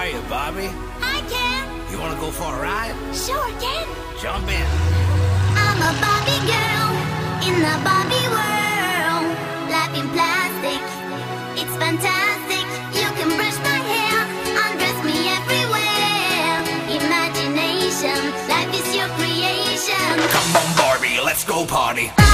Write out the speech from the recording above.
are you, Barbie? Hi, Ken. You wanna go for a ride? Sure, Ken. Jump in. I'm a Barbie girl in the Barbie world. Life in plastic, it's fantastic. You can brush my hair, undress me everywhere. Imagination, life is your creation. Come on, Barbie, let's go party.